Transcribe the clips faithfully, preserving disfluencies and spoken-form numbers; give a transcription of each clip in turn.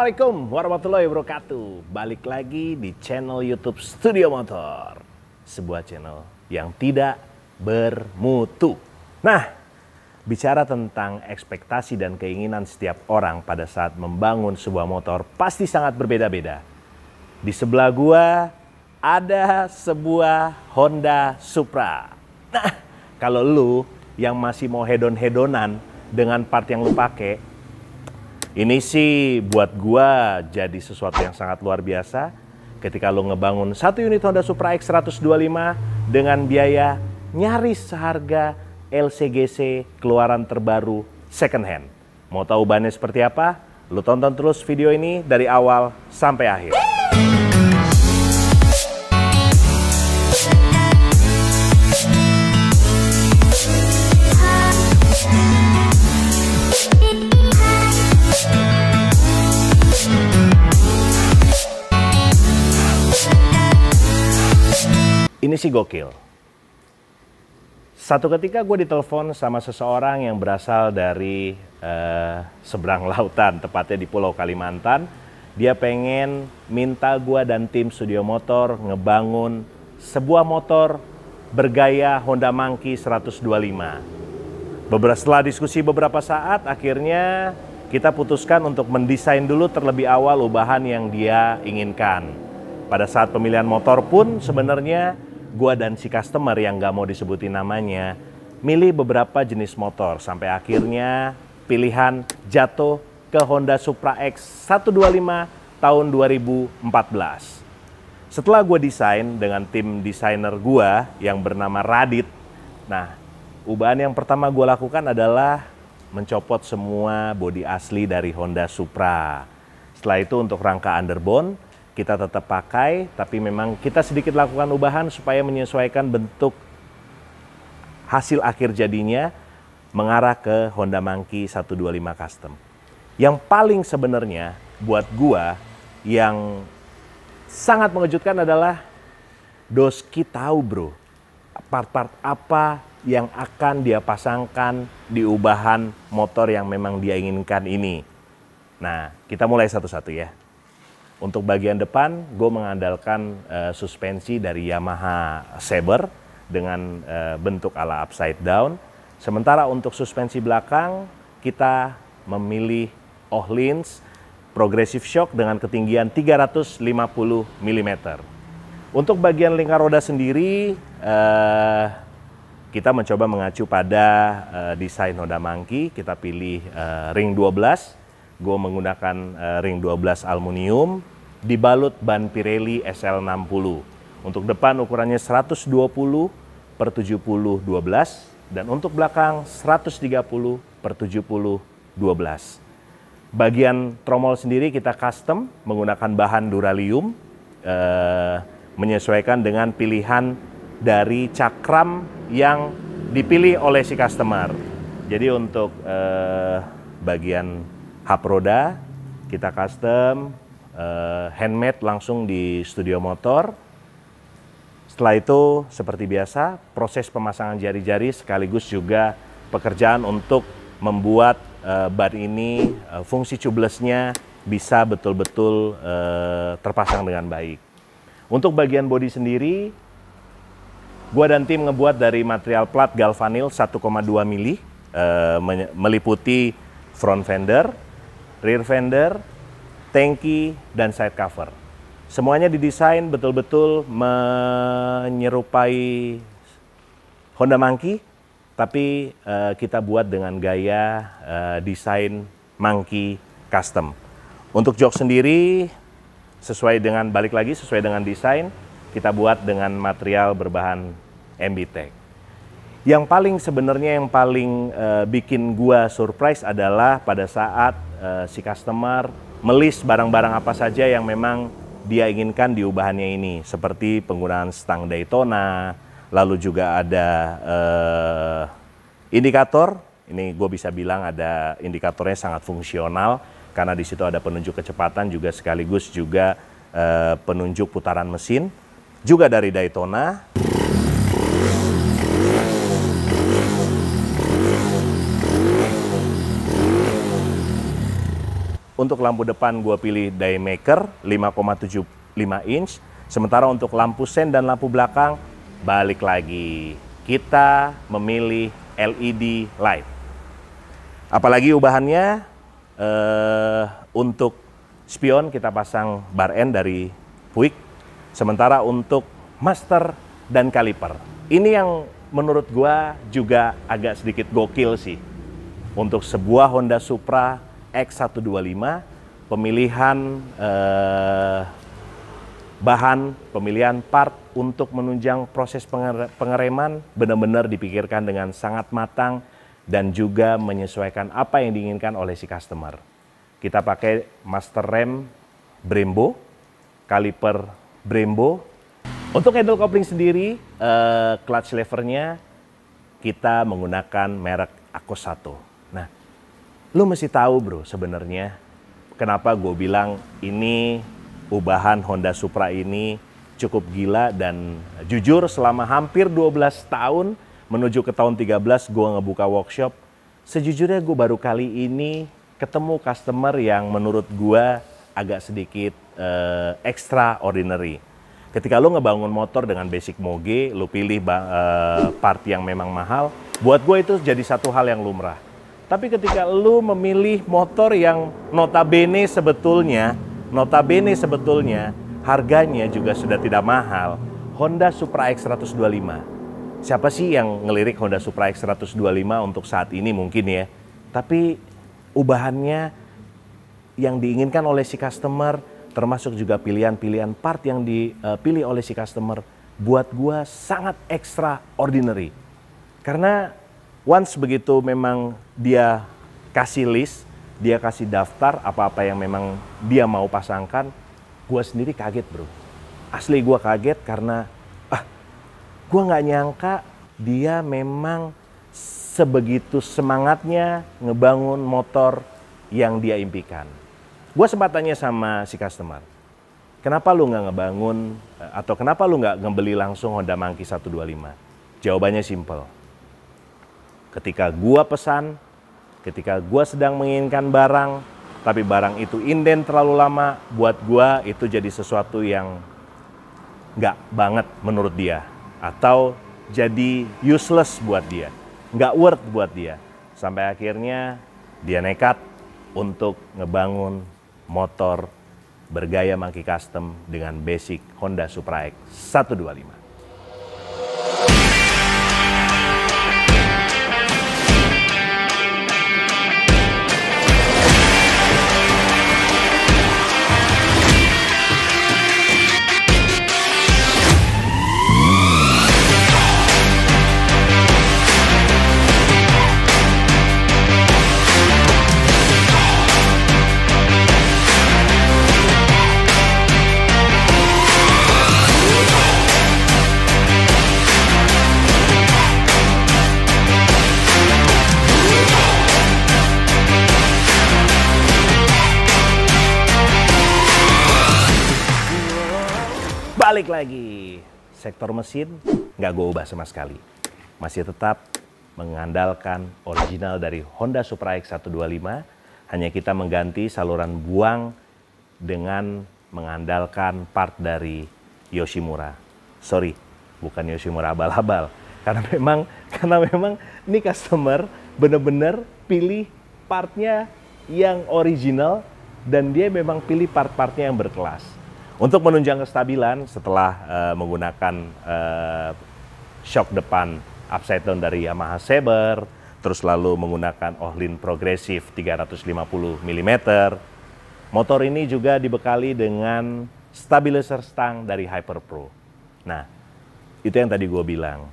Assalamualaikum warahmatullahi wabarakatuh. Balik lagi di channel YouTube Studio Motor, sebuah channel yang tidak bermutu. Nah, bicara tentang ekspektasi dan keinginan setiap orang pada saat membangun sebuah motor pasti sangat berbeda-beda. Di sebelah gua ada sebuah Honda Supra. Nah, kalau lu yang masih mau hedon-hedonan dengan part yang lu pakai, ini sih buat gua jadi sesuatu yang sangat luar biasa ketika lo ngebangun satu unit Honda Supra X seratus dua puluh lima dengan biaya nyaris seharga L C G C keluaran terbaru second hand. Mau tahu bahannya seperti apa? Lo tonton terus video ini dari awal sampai akhir. Ini sih gokil. Satu ketika gue ditelepon sama seseorang yang berasal dari uh, seberang lautan, tepatnya di Pulau Kalimantan. Dia pengen minta gue dan tim Studio Motor ngebangun sebuah motor bergaya Honda Monkey seratus dua puluh lima. Beberapa setelah diskusi beberapa saat, akhirnya kita putuskan untuk mendesain dulu terlebih awal ubahan yang dia inginkan. Pada saat pemilihan motor pun sebenarnya gua dan si customer yang gak mau disebutin namanya milih beberapa jenis motor sampai akhirnya pilihan jatuh ke Honda Supra X seratus dua puluh lima tahun dua ribu empat belas. Setelah gua desain dengan tim desainer gua yang bernama Radit, nah ubahan yang pertama gua lakukan adalah mencopot semua bodi asli dari Honda Supra. Setelah itu untuk rangka underbone kita tetap pakai, tapi memang kita sedikit lakukan ubahan supaya menyesuaikan bentuk hasil akhir jadinya mengarah ke Honda Monkey seratus dua puluh lima Custom. Yang paling sebenarnya buat gua yang sangat mengejutkan adalah Doski tahu bro, part-part apa yang akan dia pasangkan di ubahan motor yang memang dia inginkan ini. Nah, kita mulai satu-satu ya. Untuk bagian depan, gue mengandalkan uh, suspensi dari Yamaha Saber dengan uh, bentuk ala upside down. Sementara untuk suspensi belakang, kita memilih Öhlins Progressive Shock dengan ketinggian tiga ratus lima puluh milimeter. Untuk bagian lingkar roda sendiri, uh, kita mencoba mengacu pada uh, desain Honda Monkey. Kita pilih uh, ring dua belas. Gue menggunakan uh, ring dua belas aluminium dibalut ban Pirelli S L enam puluh. Untuk depan ukurannya seratus dua puluh per tujuh puluh dua belas dan untuk belakang seratus tiga puluh per tujuh puluh dua belas. Bagian tromol sendiri kita custom menggunakan bahan duralium uh, menyesuaikan dengan pilihan dari cakram yang dipilih oleh si customer. Jadi untuk uh, bagian hub roda kita custom uh, handmade langsung di Studio Motor. Setelah itu seperti biasa proses pemasangan jari-jari sekaligus juga pekerjaan untuk membuat uh, ban ini uh, fungsi tubelessnya bisa betul-betul uh, terpasang dengan baik. Untuk bagian bodi sendiri, gua dan tim ngebuat dari material plat galvanil satu koma dua mili uh, meliputi front fender, rear fender, tangki, dan side cover. Semuanya didesain betul-betul menyerupai Honda Monkey, tapi uh, kita buat dengan gaya uh, desain Monkey Custom. Untuk jok sendiri, sesuai dengan, balik lagi, sesuai dengan desain, kita buat dengan material berbahan M B Tech. Yang paling sebenarnya yang paling uh, bikin gua surprise adalah pada saat uh, si customer melis barang-barang apa saja yang memang dia inginkan di ubahannya ini, seperti penggunaan stang Daytona, lalu juga ada uh, indikator. Ini gue bisa bilang ada indikatornya sangat fungsional karena di situ ada penunjuk kecepatan juga sekaligus juga uh, penunjuk putaran mesin, juga dari Daytona. untuk lampu depan gue pilih Daymaker lima koma tujuh lima inch. Sementara untuk lampu sen dan lampu belakang, balik lagi. Kita memilih L E D light. Apalagi ubahannya, eh, untuk spion kita pasang bar end dari Puig. Sementara untuk master dan kaliper, ini yang menurut gua juga agak sedikit gokil sih. Untuk sebuah Honda Supra X seratus dua puluh lima, pemilihan eh, bahan, pemilihan part untuk menunjang proses pengereman benar-benar dipikirkan dengan sangat matang dan juga menyesuaikan apa yang diinginkan oleh si customer. Kita pakai master rem Brembo, kaliper Brembo. Untuk handle coupling sendiri, eh, clutch levernya kita menggunakan merek Akosato. Nah, lu mesti tahu bro sebenarnya kenapa gue bilang ini ubahan Honda Supra ini cukup gila. Dan jujur selama hampir dua belas tahun menuju ke tahun tiga belas gue ngebuka workshop, sejujurnya gue baru kali ini ketemu customer yang menurut gua agak sedikit uh, extraordinary. Ketika lu ngebangun motor dengan basic moge, lu pilih uh, part yang memang mahal, buat gua itu jadi satu hal yang lumrah. Tapi ketika lu memilih motor yang notabene sebetulnya, notabene sebetulnya harganya juga sudah tidak mahal, Honda Supra X seratus dua puluh lima. Siapa sih yang ngelirik Honda Supra X seratus dua puluh lima untuk saat ini mungkin ya? Tapi ubahannya yang diinginkan oleh si customer, termasuk juga pilihan-pilihan part yang dipilih oleh si customer, buat gua sangat extraordinary. Karena once begitu memang dia kasih list, dia kasih daftar apa-apa yang memang dia mau pasangkan, gua sendiri kaget bro. Asli gua kaget karena ah, gua nggak nyangka dia memang sebegitu semangatnya ngebangun motor yang dia impikan. Gue sempat tanya sama si customer, kenapa lu nggak ngebangun atau kenapa lu nggak ngebeli langsung Honda Monkey seratus dua puluh lima? Jawabannya simple. Ketika gue pesan, ketika gue sedang menginginkan barang, tapi barang itu inden terlalu lama, buat gue itu jadi sesuatu yang nggak banget menurut dia. Atau jadi useless buat dia. Nggak worth buat dia. Sampai akhirnya dia nekat untuk ngebangun motor bergaya Monkey Custom dengan basic Honda Supra X seratus dua puluh lima. Balik lagi, sektor mesin nggak gue ubah sama sekali. Masih tetap mengandalkan original dari Honda Supra X seratus dua puluh lima. Hanya kita mengganti saluran buang dengan mengandalkan part dari Yoshimura. Sorry, bukan Yoshimura abal-abal. Karena memang, karena memang ini customer bener-bener pilih partnya yang original dan dia memang pilih part-partnya yang berkelas. Untuk menunjang kestabilan setelah uh, menggunakan uh, shock depan upside down dari Yamaha Saber, terus lalu menggunakan Ohlin progresif tiga ratus lima puluh milimeter, motor ini juga dibekali dengan stabilizer stang dari Hyperpro. Nah, itu yang tadi gue bilang,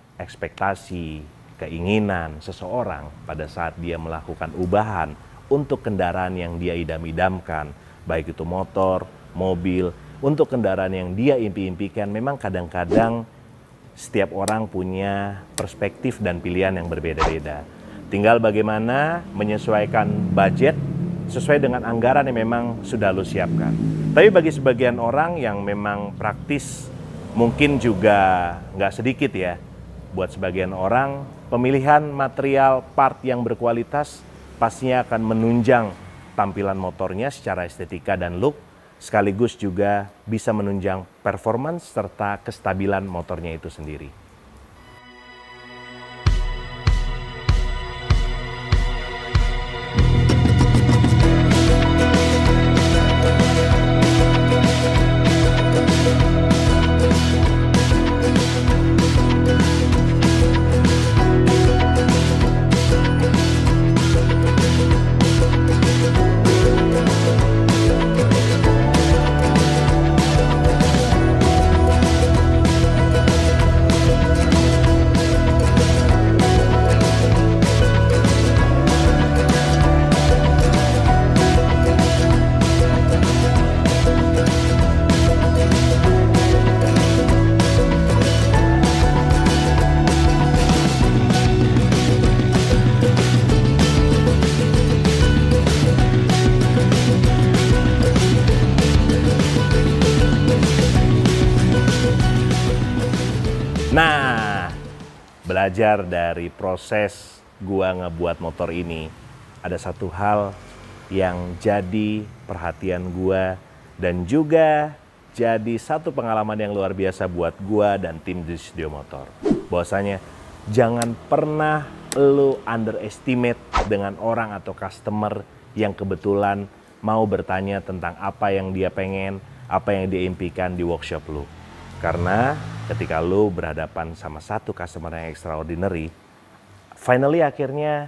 ekspektasi, keinginan seseorang pada saat dia melakukan ubahan untuk kendaraan yang dia idam-idamkan, baik itu motor, mobil, untuk kendaraan yang dia impi-impikan, memang kadang-kadang setiap orang punya perspektif dan pilihan yang berbeda-beda. Tinggal bagaimana menyesuaikan budget sesuai dengan anggaran yang memang sudah lo siapkan. Tapi bagi sebagian orang yang memang praktis, mungkin juga nggak sedikit ya, buat sebagian orang, pemilihan material part yang berkualitas pastinya akan menunjang tampilan motornya secara estetika dan look, sekaligus juga bisa menunjang performance serta kestabilan motornya itu sendiri. Nah, belajar dari proses gua ngebuat motor ini, ada satu hal yang jadi perhatian gua dan juga jadi satu pengalaman yang luar biasa buat gua dan tim di Studio Motor. Bahwasanya jangan pernah lu underestimate dengan orang atau customer yang kebetulan mau bertanya tentang apa yang dia pengen, apa yang dia impikan di workshop lu. Karena ketika lu berhadapan sama satu customer yang extraordinary, finally akhirnya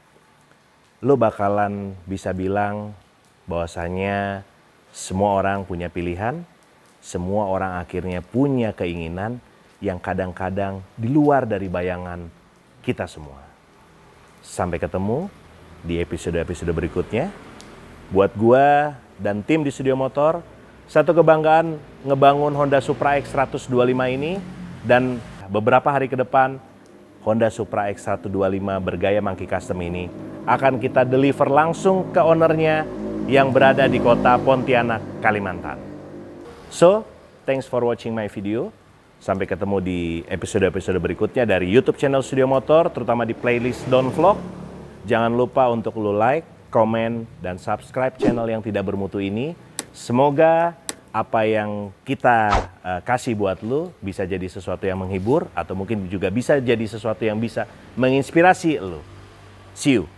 lu bakalan bisa bilang bahwasanya semua orang punya pilihan, semua orang akhirnya punya keinginan yang kadang-kadang di luar dari bayangan kita semua. Sampai ketemu di episode-episode berikutnya. Buat gua dan tim di Studio Motor, satu kebanggaan ngebangun Honda Supra X seratus dua puluh lima ini, dan beberapa hari ke depan Honda Supra X seratus dua puluh lima bergaya Monkey Custom ini akan kita deliver langsung ke ownernya yang berada di kota Pontianak, Kalimantan. So, thanks for watching my video. Sampai ketemu di episode-episode berikutnya dari YouTube channel Studio Motor, terutama di playlist Don Vlog. Jangan lupa untuk lu like, komen, dan subscribe channel yang tidak bermutu ini. Semoga apa yang kita uh, kasih buat lu bisa jadi sesuatu yang menghibur, atau mungkin juga bisa jadi sesuatu yang bisa menginspirasi lu. See you.